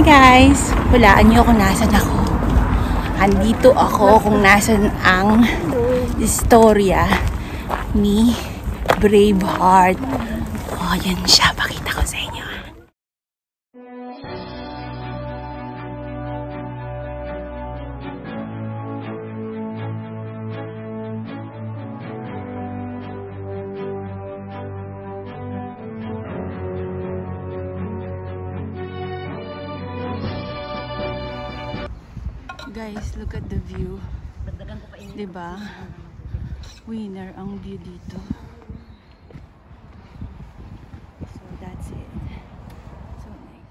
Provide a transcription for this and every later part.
Guys, hulaan niyo kung nasan ako. Andito ako kung nasan ang istorya ni Braveheart. Oh, yan siya. Pakita ko sa inyo. Guys, look at the view. Diba? Winner ang view dito. So that's it. So nice.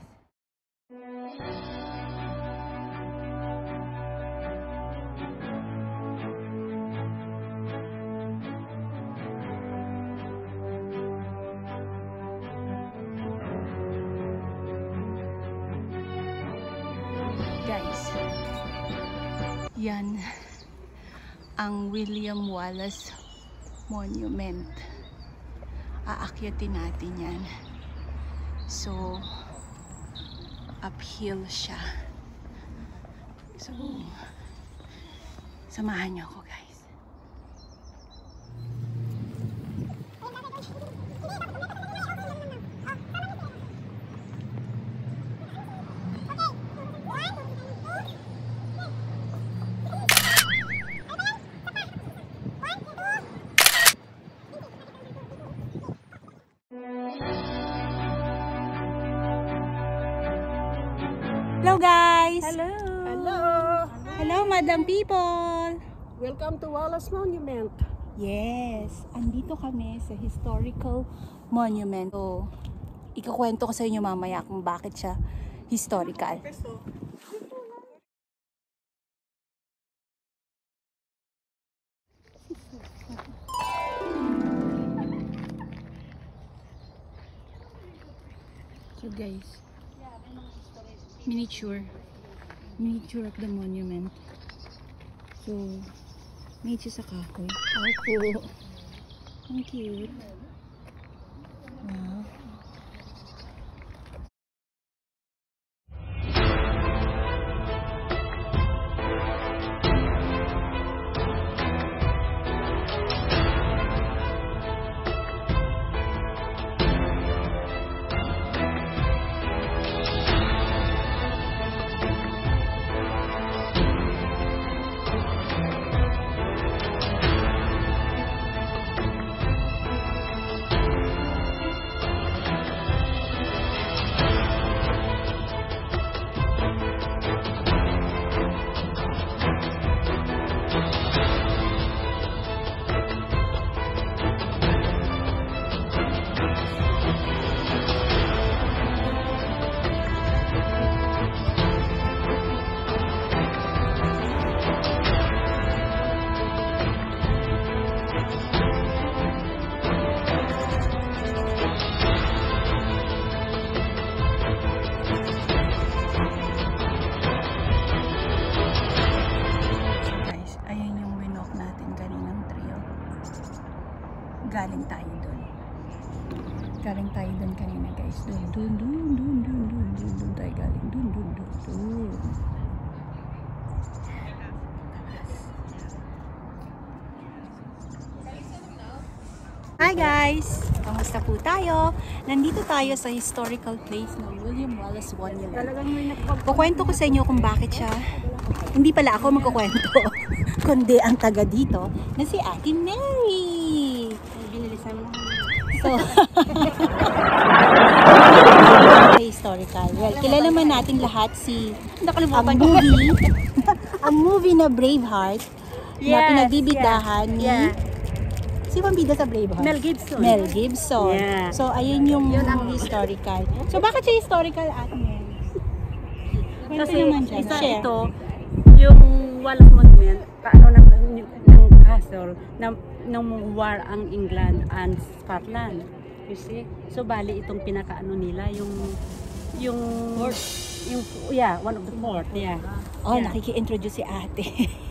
Guys, yan ang William Wallace Monument. Aakyatin natin yan. So, uphill siya. So, samahan niyo ako, guys. Hello guys! Hello! Hello! Hello madam people! Welcome to Wallace Monument. Yes! Andito kami sa historical monument. So, ikukwento ko sa inyo mamaya kung bakit siya historical. So guys, miniature of the monument. So, made siya sa kahoy. Ako. Ang cute. Wow. Galing tayo doon kanina guys. Doon tayo galing. Doon. Hi guys! Kamusta po tayo? Nandito tayo sa historical place ng William Wallace Monument. Kukwento ko sa inyo kung bakit siya. Hindi pala ako magkukwento. Kundi ang taga dito na si Ate Mary. Binilisan mo. So, historical. Well, kilala man natin lahat si ang movie na Braveheart na pinagbibitahan ni si Pambida sa Braveheart? Mel Gibson. Yeah. So, ayun yung historical. So, bakit siya historical, Ate Mel? Kasi naman dyan. isa Share. ito, yung Wallace Monument, paano ng castle, nang war ang England and Scotland. You see? So, bali itong pinakaano nila, one of the fort. Yeah. Oh, yeah. Nakiki-introduce si Ate.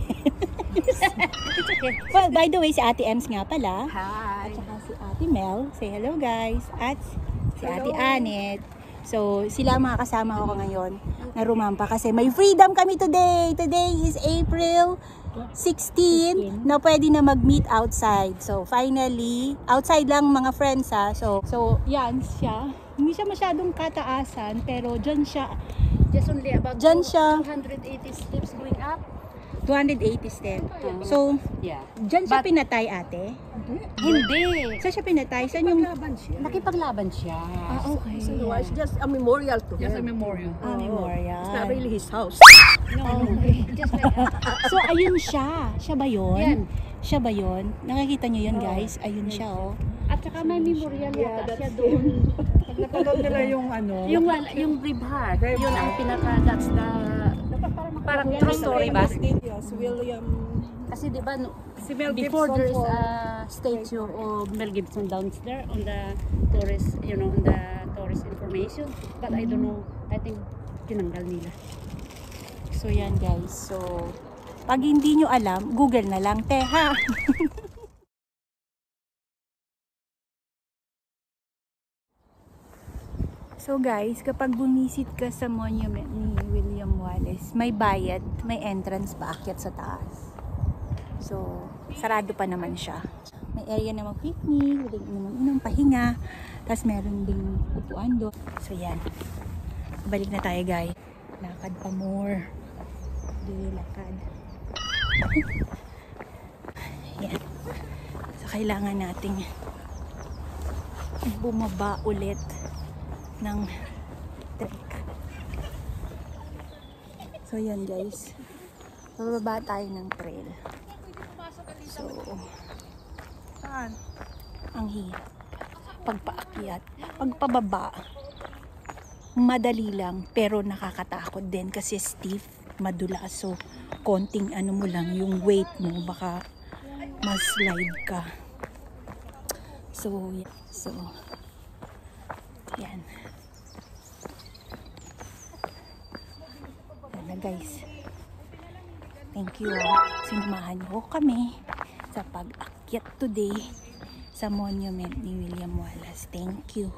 Well, by the way, si Ate Ems nga pala. Hi. At saka si Ate Mel. Say hello guys. At si Ate Anet. So, sila ang mga kasama ko ngayon na rumampa kasi may freedom kami today. Today is April 16 na pwede na mag-meet outside. So, finally, outside lang mga friends ha. So yan siya. Hindi siya masyadong kataasan, pero dyan siya. Just only about Dyan siya. 280 steps going up. 280 step. So, Yeah. dyan siya pinatay, ate? Hindi. Saan siya pinatay? Saan yung... Laban siya. Nakipaglaban siya. okay. So, it's just a memorial to him. memorial. Memorial. It's not really his house. Okay. Just like So, ayun siya. Siya ba yun? Yan. Siya ba yun? Nakikita niyo yun, guys? Ayun siya, oh. At saka may memorial yata siya doon. Napanood nila yung ano. Yung Braveheart. Yun ang that's the parang true story ba? Yes, William. Kasi di ba Si Mel before Gibson there is for- a statue of Mel Gibson down there on the tourist, on the tourist information. But I don't know. I think tinanggal nila. So, yan, guys. So, pag hindi nyo alam, Google na lang, te, ha? So guys, kapag bumisit ka sa monument ni William Wallace, may bayad, may entrance paakyat sa taas. So, sarado pa naman siya. May area na mag-picnic, pwede naman pahinga, tapos meron ding upuan doon. So yan, balik na tayo guys. Lakad pa more. Lakad. Yan. So kailangan nating bumaba ulit ng trek. So yan guys, bababa tayo ng trail. So ang hirap pagpaakyat, pagpababa madali lang pero nakakatakot din kasi stiff, madulas. So konting ano mo lang yung weight mo, baka ma-slide ka. So yan. Yan na guys. Thank you. Sinamahan niyo kami sa pag-akyat today sa monument ni William Wallace. Thank you.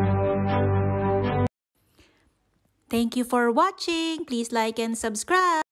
Thank you for watching. Please like and subscribe.